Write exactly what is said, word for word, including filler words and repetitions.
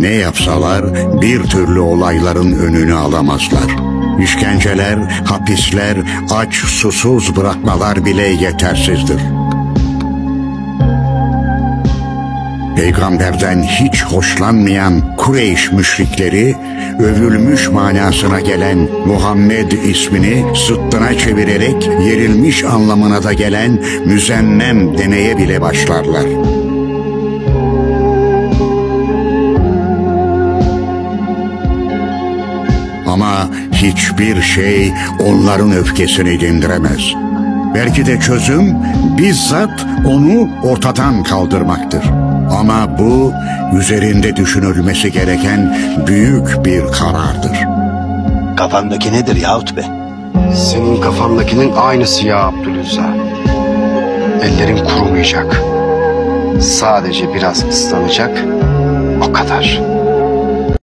Ne yapsalar bir türlü olayların önünü alamazlar. İşkenceler, hapisler, aç susuz bırakmalar bile yetersizdir. Peygamberden hiç hoşlanmayan Kureyş müşrikleri, övülmüş manasına gelen Muhammed ismini zıttına çevirerek yerilmiş anlamına da gelen müzennem demeye bile başlarlar. Ama hiçbir şey onların öfkesini dindiremez. Belki de çözüm bizzat onu ortadan kaldırmaktır. Ama bu üzerinde düşünülmesi gereken büyük bir karardır. Kafandaki nedir yahut be? Senin kafandakinin aynısı ya Abdülüzzah. Ellerin kurumayacak. Sadece biraz ıslanacak, o kadar.